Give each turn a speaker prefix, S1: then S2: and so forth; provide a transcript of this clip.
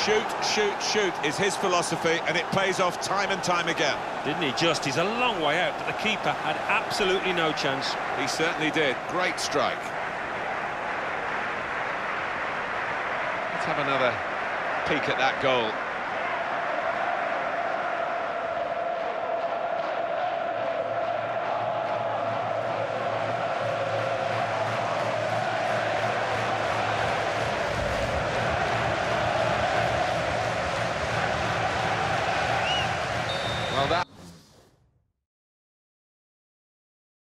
S1: Shoot, shoot, shoot is his philosophy, and it pays off time and time again.
S2: Didn't he just? He's a long way out, but the keeper had absolutely no chance.
S1: He certainly did. Great strike. Let's have another peek at that goal.